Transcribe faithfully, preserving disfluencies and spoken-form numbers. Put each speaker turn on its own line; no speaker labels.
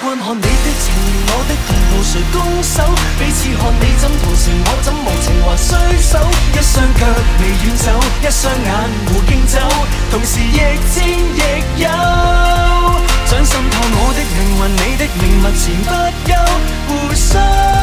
慣看你的情，我的同途誰攻守？彼此看你怎同情，我怎無情還衰手。一雙腳未遠走，一雙眼無競走，同時亦戰亦友。掌心透我的靈魂，你的命脈前不休，互相。